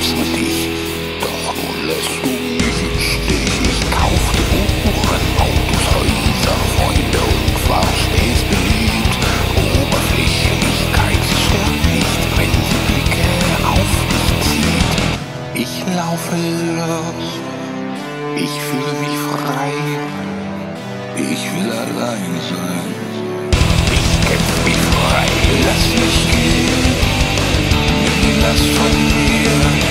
lieb's für dich. Doch nun lässt du mich im Stich. Ich kaufte Uhren, Autos, Häuser, Freunde und war stets beliebt. Oberflächlichkeit stört nicht, wenn sie Blicke auf dich zieht. Ich laufe los, ich fühle mich frei. Ich will allein sein. Ich kämpf mich frei, lass mich gehen. Nimm die Last von mir.